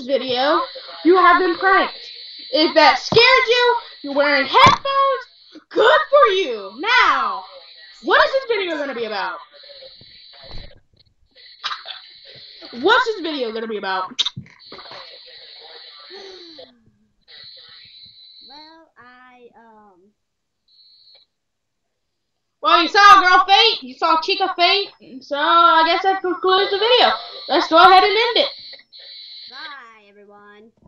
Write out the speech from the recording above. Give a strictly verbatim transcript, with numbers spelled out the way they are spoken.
video, you have been pranked. If that scared you, you're wearing headphones, good for you. Now, what is this video going to be about? What's this video going to be about? Well, I, um... Well, you saw a girl faint, you saw Chica faint, so I guess that concludes the video. Let's go ahead and end it. Bye, everyone.